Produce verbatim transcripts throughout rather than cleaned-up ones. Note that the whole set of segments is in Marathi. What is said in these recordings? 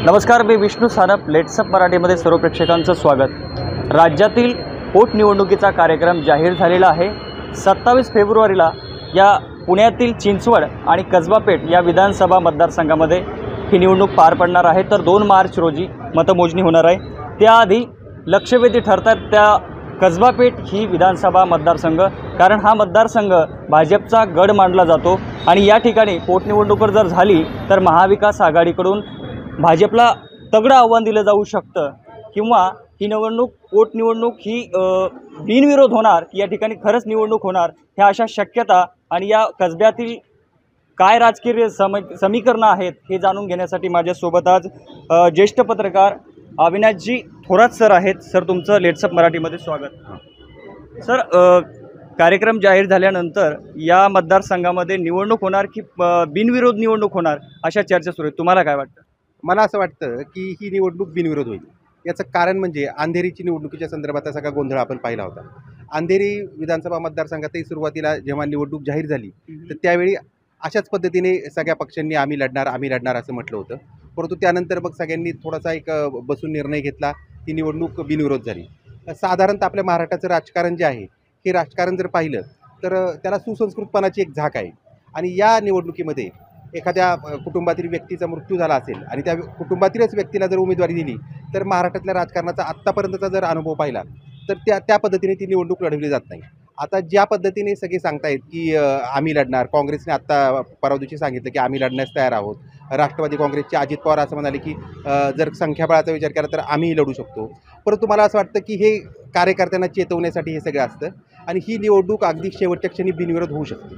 नमस्कार, मी विष्णू सानप. लेट्सअप मराठीमध्ये सर्व प्रेक्षकांचं स्वागत. राज्यातील पोटनिवडणुकीचा कार्यक्रम जाहीर झालेला आहे. सत्तावीस फेब्रुवारीला या पुण्यातील चिंचवड आणि कसबापेठ या विधानसभा मतदारसंघामध्ये ही निवडणूक पार पडणार आहे. तर दोन मार्च रोजी मतमोजणी होणार आहे. त्याआधी लक्षवेधी ठरतात त्या कसबापेठ ही विधानसभा मतदारसंघ, कारण हा मतदारसंघ भाजपचा गड मानला जातो आणि या ठिकाणी पोटनिवडणूक जर झाली तर महाविकास आघाडीकडून भाजपला तगडं आव्हान दिलं जाऊ शकतं किंवा ही निवडणूक पोटनिवडणूक ही बिनविरोध होणार की या ठिकाणी खरंच निवडणूक होणार, ह्या अशा शक्यता आणि या कसब्यातील काय राजकीय सम समीकरणं आहेत हे जाणून घेण्यासाठी माझ्यासोबत आज ज्येष्ठ पत्रकार अविनाशजी थोरात सर आहेत. सर, तुमचं लेट्सअप मराठीमध्ये स्वागत. सर, कार्यक्रम जाहीर झाल्यानंतर या मतदारसंघामध्ये निवडणूक होणार की बिनविरोध निवडणूक होणार अशा चर्चा सुरू आहेत. तुम्हाला काय वाटतं? मला असं वाटतं की ही निवडणूक बिनविरोध होईल. याचं कारण म्हणजे अंधेरीची निवडणुकीच्या संदर्भात सगळा गोंधळ आपण पाहिला होता. अंधेरी विधानसभा मतदारसंघातही सुरुवातीला जेव्हा निवडणूक जाहीर झाली तर त्यावेळी अशाच पद्धतीने सगळ्या पक्षांनी आम्ही लढणार आम्ही लढणार असं म्हटलं होतं. परंतु त्यानंतर मग सगळ्यांनी थोडासा एक बसून निर्णय घेतला. ती निवडणूक बिनविरोध झाली. साधारणतः आपल्या महाराष्ट्राचं राजकारण जे आहे हे राजकारण जर पाहिलं तर त्याला सुसंस्कृतपणाची एक झाक आहे. आणि या निवडणुकीमध्ये एखाद्या कुटुंबातील व्यक्तीचा मृत्यू झाला असेल आणि त्या कुटुंबातीलच व्यक्तीला जर उमेदवारी दिली तर महाराष्ट्रातल्या राजकारणाचा आत्तापर्यंतचा जर अनुभव पाहिला तर त्या त्या पद्धतीने ती निवडणूक लढवली जात नाही. आता ज्या पद्धतीने सगळे सांगतायत की आम्ही लढणार, काँग्रेसने आत्ता परवा दिवशी सांगितलं की आम्ही लढण्यास तयार आहोत. राष्ट्रवादी काँग्रेसचे अजित पवार असं म्हणाले की जर संख्याबळाचा विचार केला तर आम्हीही लढू शकतो. परंतु मला असं वाटतं की हे कार्यकर्त्यांना चेतवण्यासाठी हे सगळं असतं आणि ही निवडणूक अगदी शेवटच्या क्षणी बिनविरोध होऊ शकते.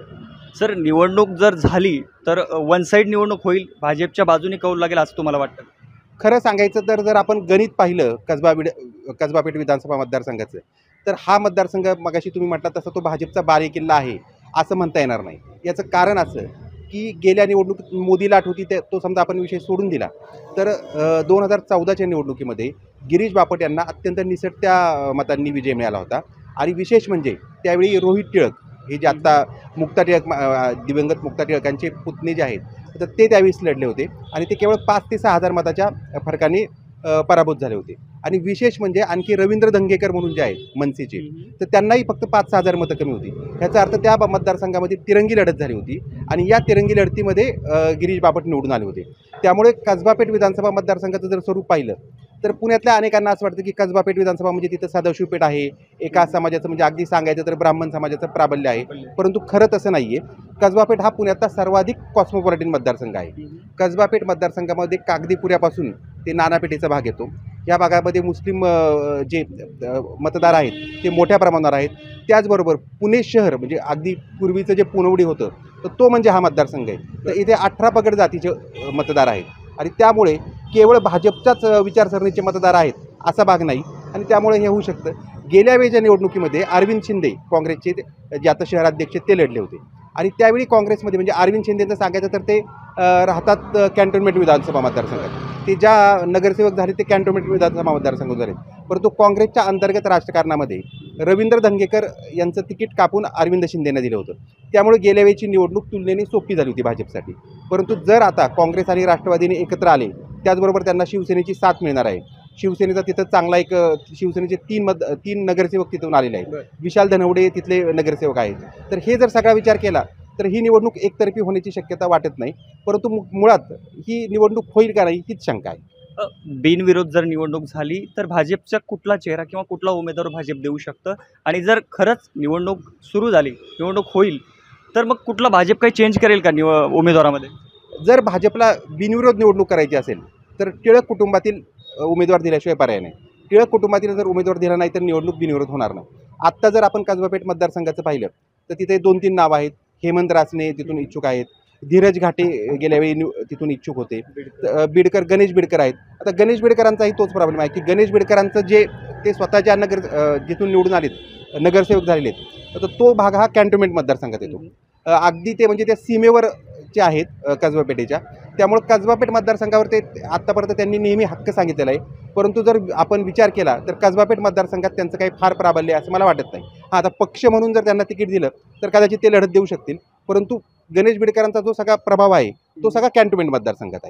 सर, निवडणूक जर झाली तर वन साईड निवडणूक होईल, भाजपच्या बाजूने कौल लागेल असं तुम्हाला वाटतं? खरं सांगायचं तर जर आपण गणित पाहिलं कसबा विड कसबापेठ विधानसभा मतदारसंघाचं तर हा मतदारसंघ मगाशी तुम्ही म्हटला तसं तो भाजपचा बालेकिल्ला आहे असं म्हणता येणार नाही. याचं कारण असं की गेल्या निवडणुकीत मोदी लाट होती ते तो समजा आपण विषय सोडून दिला तर दोन हजार चौदाच्या निवडणुकीमध्ये गिरीश बापट यांना अत्यंत निसटत्या मतांनी विजय मिळाला होता. आणि विशेष म्हणजे त्यावेळी रोहित टिळक हे जे आत्ता मुक्ता टिळक दिवंगत मुक्ता टिळकांचे पुतणे जे आहेत तर ते त्यावेळेस लढले होते आणि ते केवळ पाच ते सहा हजार मताच्या फरकाने पराभूत झाले होते. आणि विशेष म्हणजे आणखी रवींद्र धंगेकर म्हणून जे आहेत मनसेचे तर त्यांनाही फक्त पाच सहा हजार मतं कमी होती. ह्याचा अर्थ त्या मतदारसंघामध्ये तिरंगी लढत झाली होती आणि या तिरंगी लढतीमध्ये गिरीश बापट निवडून आले होते. त्यामुळे कसबापेठ विधानसभा मतदारसंघाचं जर स्वरूप पाहिलं तर पुण्यातल्या अनेकांना असं वाटतं की कसबापेठ विधानसभा म्हणजे तिथं सदाशिव पेठ आहे, एका समाजाचं म्हणजे अगदी सांगायचं तर ब्राह्मण समाजाचं प्राबल्य आहे. परंतु खरं तसं नाही आहे. कसबापेठ हा पुण्यातला सर्वाधिक कॉस्मोपॉलिटन मतदारसंघ आहे. कसबापेठ मतदारसंघामध्ये कागदीपुऱ्यापासून ते नानापेठेचा भाग येतो. या भागामध्ये मुस्लिम जे मतदार आहेत ते मोठ्या प्रमाणावर आहेत. त्याचबरोबर पुणे शहर म्हणजे अगदी पूर्वीचं जे पुनवडी होतं तर तो म्हणजे हा मतदारसंघ आहे. तर इथे अठरा पगड जातीचे मतदार आहेत आणि त्यामुळे केवळ भाजपच्याच विचारसरणीचे मतदार आहेत असा भाग नाही. आणि त्यामुळे हे होऊ शकतं. गेल्या वेळेच्या निवडणुकीमध्ये अरविंद शिंदे काँग्रेसचे जे आता शहराध्यक्ष ते लढले होते आणि त्यावेळी काँग्रेसमध्ये म्हणजे अरविंद शिंदेचं सांगायचं तर ते राहतात कॅन्टोन्मेंट विधानसभा मतदारसंघात. ते ज्या नगरसेवक झाले ते कॅन्टोन्मेंट विधानसभा मतदारसंघ झाले. परंतु काँग्रेसच्या अंतर्गत राजकारणामध्ये रवींद्र धंगेकर यांचं तिकीट कापून अरविंद शिंदेनं दिलं होतं. त्यामुळे गेल्या वेळेची निवडणूक तुलनेने सोपी झाली होती भाजपसाठी. परंतु जर आता काँग्रेस आणि राष्ट्रवादीने एकत्र आले त्याचबरोबर त्यांना शिवसेनेची साथ मिळणार आहे. शिवसेनेचा तिथं चांगला एक शिवसेनेचे तीन मत तीन नगरसेवक तिथून आलेले आहेत. विशाल धनवडे तिथले नगरसेवक आहेत. तर हे जर सगळा विचार केला तर ही निवडणूक एकतर्फी होण्याची शक्यता वाटत नाही. परंतु मुळात ही निवडणूक होईल का नाही हीच शंका आहे. बिनविरोध जर निवडणूक झाली तर भाजपचा कुठला चेहरा किंवा कुठला उमेदवार भाजप देऊ शकतं? आणि जर खरंच निवडणूक सुरू झाली, निवडणूक होईल तर मग कुठला भाजप काही चेंज करेल का निव उमेदवारामध्ये? जर भाजपला बिनविरोध निवडणूक करायची असेल तर टिळक कुटुंबातील उमेदवार दिल्याशिवाय पर्याय नाही. टिळक कुटुंबातील जर उमेदवार दिला नाही तर निवडणूक बिनविरोध होणार नाही. आत्ता जर आपण कसबापेठ मतदारसंघाचं पाहिलं तर तिथे दोन तीन नाव आहेत. हेमंत रासने तिथून इच्छुक आहेत. धीरज घाटे गेल्यावेळी तिथून इच्छुक होते. बिडकर गणेश बिडकर आहेत. आता गणेश बिडकरांचाही तोच प्रॉब्लेम आहे की गणेश बिडकरांचं जे ते स्वतःच्या नगर जिथून निवडून आलेत नगरसेवक झालेले आहेत तर तो भाग हा कॅन्टोन्मेंट मतदारसंघात येतो. अगदी ते म्हणजे त्या सीमेवर जे आहेत कसबापेठेच्या. त्यामुळे कसबापेठ मतदारसंघावर ते आत्तापर्यंत त्यांनी नेहमी हक्क सांगितलेला आहे. परंतु जर आपण विचार केला तर कसबापेठ मतदारसंघात त्यांचं काही फार प्राबल्य असं मला वाटत नाही. हां, आता पक्ष म्हणून जर त्यांना तिकीट दिलं तर कदाचित ते लढत देऊ शकतील. परंतु गणेश बिडकरांचा जो सगळा प्रभाव आहे तो सगळा कॅन्टोन्मेंट मतदारसंघात आहे.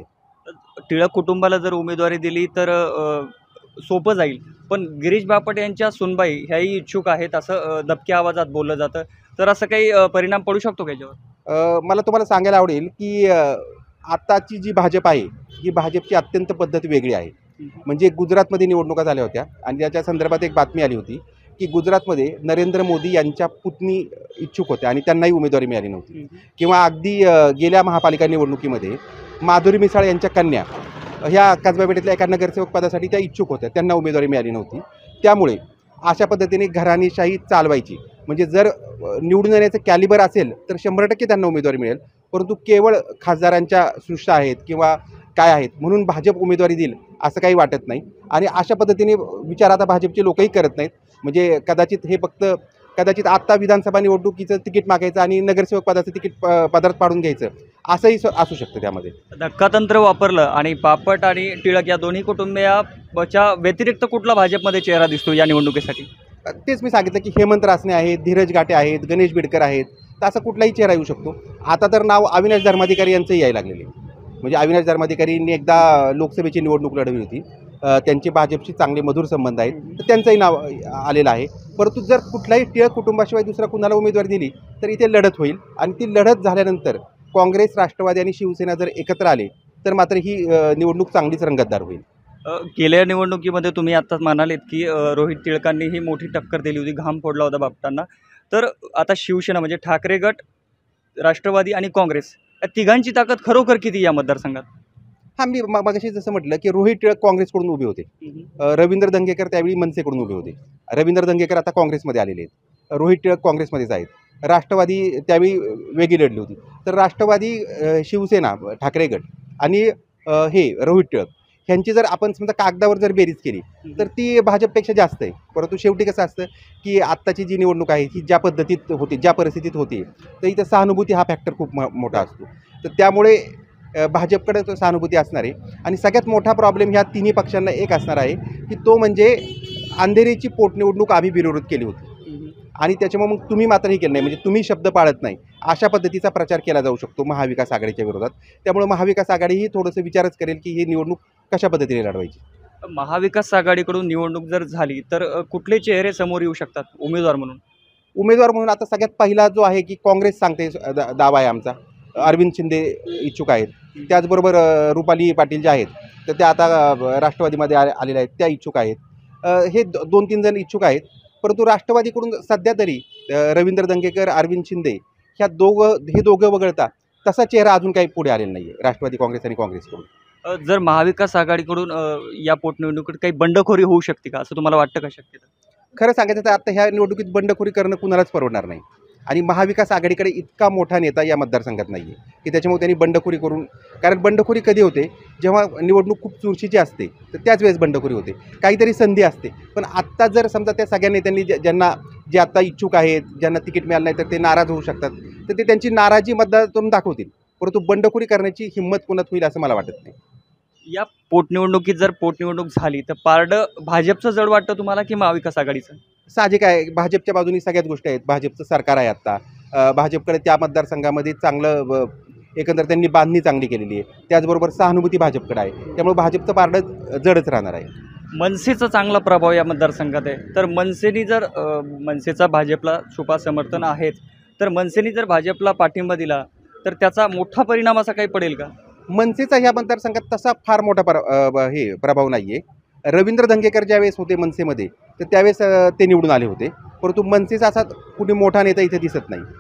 टिळक कुटुंबाला जर उमेदवारी दिली तर अ, सोपं जाईल, पण गिरीश बापट यांच्या सुनबाई ह्याही इच्छुक आहेत असं अ, दबक्या आवाजात बोललं जातं. तर असं काही अ, परिणाम पडू शकतो का याच्यावर? अ, मला तुम्हाला सांगायला आवडेल की अ, आताची जी भाजप आहे ही भाजपची अत्यंत पद्धत वेगळी आहे. म्हणजे गुजरातमध्ये निवडणुका झाल्या होत्या आणि त्याच्या संदर्भात एक बातमी आली होती की गुजरातमध्ये नरेंद्र मोदी यांच्या पुतणी इच्छुक होत्या आणि त्यांनाही उमेदवारी मिळाली नव्हती. किंवा अगदी अ, गेल्या महापालिका निवडणुकीमध्ये माधुरी मिसाळ यांच्या कन्या ह्या कसबा पेठेतल्या एका नगरसेवक पदासाठी त्या इच्छुक होत्या, त्यांना उमेदवारी मिळाली नव्हती. त्यामुळे अशा पद्धतीने घराणेशाही चालवायची. म्हणजे जर अ, निवडून येण्याचं कॅलिबर असेल तर शंभर टक्के त्यांना उमेदवारी मिळेल, परंतु केवळ खासदारांच्या सृष्टा आहेत किंवा काय आहेत म्हणून भाजप उमेदवारी देईल असं काही वाटत नाही. आणि अशा पद्धतीने विचार आता भाजपचे लोकही करत नाहीत. म्हणजे कदाचित हे फक्त कदाचित आत्ता विधानसभा निवडणुकीचं तिकीट मागायचं आणि नगरसेवक पदाचं तिकीट प पदरात पाडून घ्यायचं असंही स असू शकतं त्यामध्ये. धक्कातंत्र वापरलं आणि बापट आणि टिळक या दोन्ही कुटुंबियाच्या व्यतिरिक्त कुठला भाजपमध्ये चेहरा दिसतो या निवडणुकीसाठी? तेच मी सांगितलं की हेमंत रासने आहेत, धीरज घाटे आहेत, गणेश बिडकर आहेत, तर असा कुठलाही चेहरा येऊ शकतो. आता तर नाव अविनाश धर्माधिकारी यांचंही यायला लागलेले आहे. म्हणजे अविनाश धर्माधिकारींनी एकदा लोकसभेची निवडणूक लढवली होती. अ, त्यांचे भाजपशी चांगले मधुर संबंध आहेत, तर त्यांचंही नाव आलेलं आहे. परंतु जर कुठल्याही टिळक कुटुंबाशिवाय दुसऱ्या कुणाला उमेदवारी दिली तर इथे लढत होईल आणि ती लढत झाल्यानंतर काँग्रेस, राष्ट्रवादी आणि शिवसेना जर एकत्र आले तर मात्र ही अ, निवडणूक चांगलीच रंगतदार होईल. अ, गेल्या निवडणुकीमध्ये तुम्ही आत्ताच म्हणालेत की अ, रोहित टिळकांनी ही मोठी टक्कर दिली होती, घाम फोडला होता बापटांना. तर आता शिवसेना म्हणजे ठाकरे गट, राष्ट्रवादी आणि काँग्रेस या तिघांची ताकद खरोखर किती या मतदारसंघात? हां, मी म मगाशी जसं म्हटलं की रोहित टिळक काँग्रेसकडून उभे होते. अ, रवींद्र दंगेकर त्यावेळी मनसेकडून उभे होते. रवींद्र दंगेकर आता काँग्रेसमध्ये आलेले आहेत. रोहित टिळक काँग्रेसमध्येच आहेत. राष्ट्रवादी त्यावेळी वेगळी लढली होती. तर राष्ट्रवादी, अ, शिवसेना, ठाकरे गट आणि अ, हे रोहित टिळक ह्यांची जर आपण समजा कागदावर जर बेरीज केली तर ती भाजपपेक्षा जास्त आहे. परंतु शेवटी कसं असतं की आत्ताची जी निवडणूक आहे ही ज्या पद्धतीत होती, ज्या परिस्थितीत होती, तर इथं सहानुभूती हा फॅक्टर खूप म मोठा असतो. तर त्यामुळे अ, भाजपकडे तो सहानुभूती असणार आहे. आणि सगळ्यात मोठा प्रॉब्लेम ह्या तिन्ही पक्षांना एक असणार आहे की तो म्हणजे अंधेरीची पोटनिवडणूक आम्ही विरोध केली होती आणि त्याच्यामुळे मग तुम्ही मात्र हे केलं नाही, म्हणजे तुम्ही शब्द पाळत नाही अशा पद्धतीचा प्रचार केला जाऊ शकतो महाविकास आघाडीच्या विरोधात. त्यामुळे महाविकास आघाडीही थोडंसं विचारच करेल की ही निवडणूक कशा पद्धतीने लढवायची. महाविकास आघाडीकडून निवडणूक जर झाली तर अ, कुठले चेहरे समोर येऊ शकतात उमेदवार म्हणून? उमेदवार म्हणून आता सगळ्यात पहिला जो आहे की काँग्रेस सांगते, दा दावा आहे आमचा, अरविंद शिंदे इच्छुक आहेत. त्याचबरोबर अ, रुपाली पाटील ज्या आहेत तर त्या आता अ, राष्ट्रवादीमध्ये आ आलेल्या आहेत, त्या इच्छुक आहेत. अ, हे दो दोन तीन जण इच्छुक आहेत. परंतु राष्ट्रवादीकडून सध्या तरी अ, रवींद्र दंगेकर, अरविंद शिंदे ह्या दोघं हे दोघं वगळता तसा चेहरा अजून काही पुढे आलेला नाही आहे राष्ट्रवादी काँग्रेस आणि काँग्रेसकडून. अ, जर महाविकास आघाडीकडून अ, या पोटनिवडणुकीत काही बंडखोरी होऊ शकते का असं तुम्हाला वाटतं का शक्यता? खरं सांगायचं तर आता ह्या निवडणुकीत बंडखोरी करणं कुणालाच परवडणार नाही. आणि महाविकास आघाडीकडे इतका मोठा नेता या मतदारसंघात नाही आहे की त्याच्यामुळे त्यांनी बंडखोरी करून, कारण बंडखोरी कधी होते जेव्हा निवडणूक खूप चुरशीची असते तर त्याच वेळेस बंडखोरी होते, काहीतरी संधी असते. पण आत्ता जर समजा त्या सगळ्या नेत्यांनी ज्या ज्यांना जे आत्ता इच्छुक आहेत, ज्यांना तिकीट मिळालं नाही तर ते नाराज होऊ शकतात, तर ते त्यांची नाराजी मतदारातून दाखवतील. परंतु बंडखोरी करण्याची हिंमत कुणात होईल असं मला वाटत नाही. या पोटनिवडणुकीत जर पोटनिवडणूक झाली तर पारडं भाजपचं जड वाटतं तुम्हाला की महाविकास आघाडीचं? साहजिक आहे, भाजपच्या बाजूनी सगळ्याच गोष्टी आहेत. भाजपचं सरकार आहे आत्ता. अ, भाजपकडे त्या मतदारसंघामध्ये चांगलं व एकंदर त्यांनी बांधणी चांगली केलेली आहे. त्याचबरोबर सहानुभूती भाजपकडे आहे. त्यामुळे भाजपचं पारडं जडच राहणार आहे. मनसेचा चांगला प्रभाव या मतदारसंघात आहे, तर मनसेनी जर अ, मनसेचा भाजपला छुपा समर्थन आहेच, तर मनसेनी जर भाजपला पाठिंबा दिला तर त्याचा मोठा परिणाम असा काही पडेल का? मनसेचा ह्या मतदारसंघात तसा फार मोठा पर अ, ब- हे प्रभाव नाही आहे. रवींद्र दंगेकर ज्यावेळेस होते मनसेमध्ये तर त्यावेळेस अ, ते निवडून आले होते. परंतु मनसेचा असा कुणी मोठा नेता इथे दिसत नाही.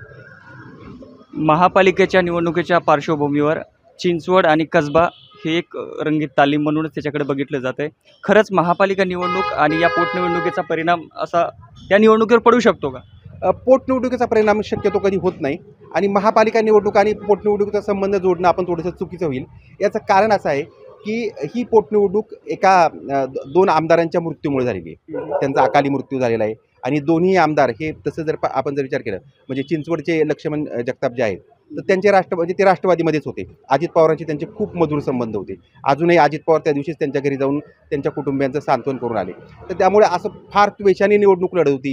महापालिकेच्या निवडणुकीच्या पार्श्वभूमीवर चिंचवड आणि कसबा हे एक रंगीत तालीम म्हणूनच त्याच्याकडे बघितलं जात आहे. खरंच महापालिका निवडणूक आणि या पोटनिवडणुकीचा परिणाम असा या निवडणुकीवर पडू शकतो का? अ, पोटनिवडणुकीचा परिणाम शक्यतो कधी होत नाही आणि महापालिका निवडणूक आणि पोटनिवडणुकीचा संबंध जोडणं आपण थोडंसं चुकीचं होईल. याचं कारण असं आहे की ही पोटनिवडणूक एका अ, द- दोन आमदारांच्या मृत्यूमुळे झालेली आहे. त्यांचा अकाली मृत्यू झालेला आहे आणि दोन्ही आमदार हे तसं जर पा- आपण जर विचार केला म्हणजे चिंचवडचे लक्ष्मण अ, जगताप जे आहेत तर त्यांचे राष्ट्र म्हणजे ते राष्ट्रवादीमध्येच होते. अजित पवारांचे त्यांचे खूप मधुर संबंध होते. अजूनही अजित पवार त्या दिवशीच त्यांच्या घरी जाऊन त्यांच्या कुटुंबियांचं सांत्वन करून आले. तर त्यामुळे असं फार त्वेषाने निवडणूक लढवतील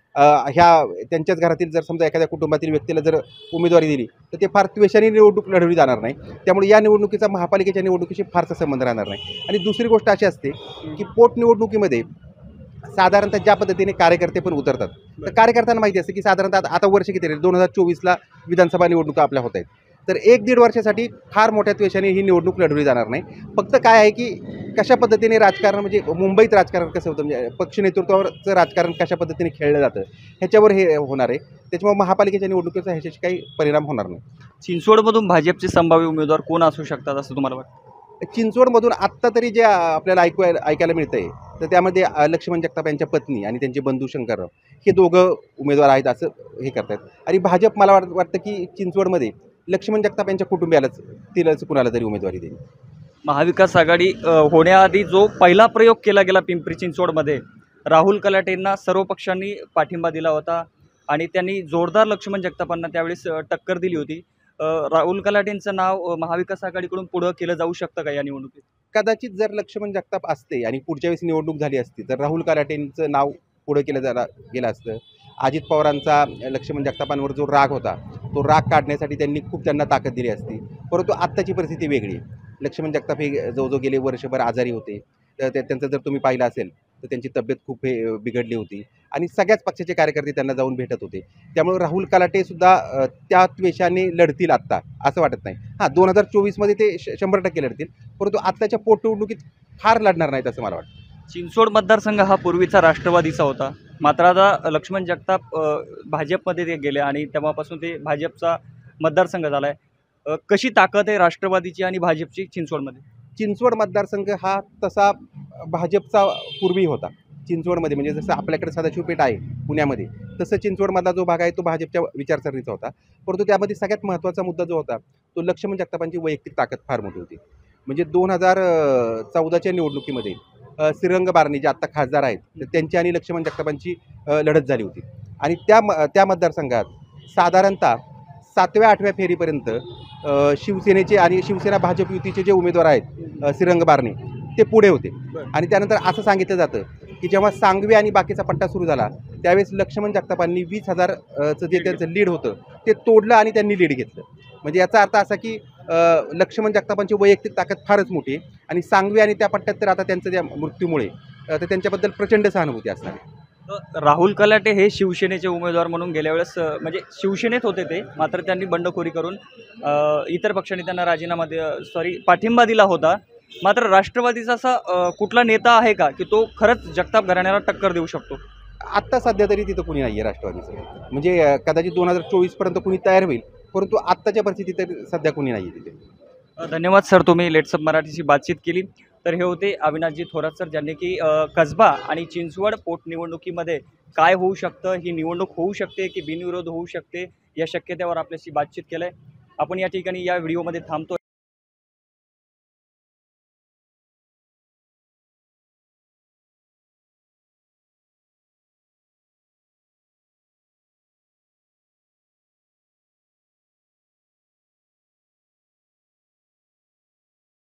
अ, ह्या त्यांच्याच घरातील जर समजा एखाद्या कुटुंबातील व्यक्तीला जर उमेदवारी दिली तर ते फार त्वेषाने निवडणूक लढवली जाणार नाही. त्यामुळे या निवडणुकीचा महापालिकेच्या निवडणुकीशी फारसा संबंध राहणार नाही. आणि दुसरी गोष्ट अशी असते की पोटनिवडणुकीमध्ये साधारणतः ज्या पद्धतीने कार्यकर्ते पण उतरतात, तर कार्यकर्त्यांना माहिती असते की साधारणतः आता आता वर्ष किती राहील, दोन हजार चोवीसला विधानसभा निवडणुका आपल्या होत आहेत. तर एक दीड वर्षासाठी फार मोठ्या द्वेषाने ही निवडणूक लढवली जाणार नाही. फक्त काय आहे की कशा पद्धतीने राजकारण, म्हणजे मुंबईत राजकारण कसं होतं, म्हणजे पक्ष नेतृत्वावरचं राजकारण कशा पद्धतीने खेळलं जातं ह्याच्यावर हे होणार आहे. त्याच्यामुळे महापालिकेच्या निवडणुकीचा ह्याच्याशी काही परिणाम होणार नाही. चिंचवडमधून भाजपचे संभाव्य उमेदवार कोण असू शकतात असं तुम्हाला वाटतं? चिंचवडमधून आत्ता तरी जे आपल्याला ऐकू ऐकायला मिळतं आहे, तर त्यामध्ये अ, लक्ष्मण जगताप यांच्या पत्नी आणि त्यांचे बंधू शंकरराव हे दोघं उमेदवार आहेत असं हे करतात. आणि भाजप मला वाट वाटतं की चिंचवडमध्ये लक्ष्मण जगताप यांच्या कुटुंबियालाच तिलाच कुणाला तरी उमेदवारी देईल. महाविकास आघाडी अ, होण्याआधी जो पहिला प्रयोग केला गेला पिंपरी चिंचवडमध्ये, राहुल कलाटेंना सर्व पक्षांनी पाठिंबा दिला होता आणि त्यांनी जोरदार लक्ष्मण जगतापांना त्यावेळेस अ, टक्कर दिली होती. अ, राहुल कलाटेंचं नाव अ, महाविकास आघाडीकडून पुढं केलं जाऊ शकतं का या निवडणुकीत? कदाचित जर लक्ष्मण जगताप असते आणि पुढच्या वेळेस निवडणूक झाली असती तर राहुल कलाटेंचं नाव पुढं केलं जा गेलं असतं. अजित पवारांचा लक्ष्मण जगतापांवर जो राग होता तो राग काढण्यासाठी त्यांनी खूप त्यांना ताकद दिली असती. परंतु आत्ताची परिस्थिती वेगळी आहे. लक्ष्मण जगताप हे जवळजवळ गेले वर्षभर आजारी होते. तर त्या त्यांचं जर तुम्ही पाहिलं असेल तर त्यांची तब्येत खूप हे बिघडली होती आणि सगळ्याच पक्षाचे कार्यकर्ते त्यांना जाऊन भेटत होते. त्यामुळे राहुल कलाटेसुद्धा अ, त्या द्वेषाने लढतील आत्ता असं वाटत नाही. हां, दोन हजार चोवीसमध्ये ते श शंभर टक्के लढतील, परंतु आत्ताच्या पोटनिवडणुकीत फार लढणार नाहीत असं मला वाटतं. चिंचवड मतदारसंघ हा पूर्वीचा राष्ट्रवादीचा होता, मात्र आता लक्ष्मण जगताप अ, भाजपमध्ये ते गेले आणि तेव्हापासून ते भाजपचा मतदारसंघ झाला आहे. कशी ताकद आहे राष्ट्रवादीची आणि भाजपची चिंचवडमध्ये? चिंचवड मतदारसंघ हा तसा भाजपचा पूर्वी होता. चिंचवडमध्ये म्हणजे जसं आपल्याकडे सदाशिव पेठ आहे पुण्यामध्ये, तसं चिंचवडमधला जो भाग आहे तो भाजपच्या विचारसरणीचा होता. परंतु त्यामध्ये सगळ्यात महत्त्वाचा मुद्दा जो होता तो लक्ष्मण जगतापांची वैयक्तिक ताकद फार मोठी होती. म्हणजे दोन हजार चौदाच्या निवडणुकीमध्ये अ, श्रीरंग बारणे जे आत्ता खासदार आहेत तर त्यांची आणि लक्ष्मण जगतापांची अ, लढत झाली होती. आणि त्या म त्या मतदारसंघात साधारणतः सातव्या आठव्या फेरीपर्यंत अ, शिवसेनेचे आणि शिवसेना भाजप युतीचे जे उमेदवार आहेत अ, श्रीरंग बारणे ते पुढे होते. आणि त्यानंतर असं सांगितलं जातं की जेव्हा सांगवी आणि बाकीचा पट्टा सुरू झाला त्यावेळेस लक्ष्मण जगतापांनी वीस हजार चं जे त्यांचं लीड होतं ते तोडलं आणि त्यांनी लीड घेतलं. म्हणजे याचा अर्थ असा की अ, लक्ष्मण जगतापांची वैयक्तिक ताकद फारच मोठी आहे. आणि सांगवी आणि त्या पट्ट्यात तर आता त्यांचं त्या मृत्यूमुळे अ, तर त्यांच्याबद्दल प्रचंड सहानुभूती असणार आहे. तर राहुल कलाटे हे शिवसेनेचे उमेदवार म्हणून गेल्या वेळेस अ, म्हणजे शिवसेनेत होते ते, मात्र त्यांनी बंडखोरी करून अ, इतर पक्षांनी त्यांना राजीनामा दे सॉरी पाठिंबा दिला होता. मात्र राष्ट्रवादीचा असा अ, कुठला नेता आहे का की तो खरंच जगताप घराण्याला टक्कर देऊ शकतो? आत्ता सध्या तरी तिथं कुणी नाही आहे राष्ट्रवादीचं. म्हणजे अ, कदाचित दोन हजार चोवीसपर्यंत कुणी तयार होईल, परंतु आत्ताच्या परिस्थितीत तर सध्या कुणी नाही आहे तिथे. अ, धन्यवाद सर, तुम्ही लेट्सअप मराठीशी बातचीत केली. तर हे होते अविनाशजी थोरात सर, ज्यांनी की अ, कसबा आणि चिंचवड पोटनिवडणुकीमध्ये काय होऊ शकतं, ही निवडणूक होऊ शकते की बिनविरोध होऊ शकते, या शक्यतेवर आपल्याशी बातचीत केलं आहे. आपण या ठिकाणी या व्हिडिओमध्ये थांबतो.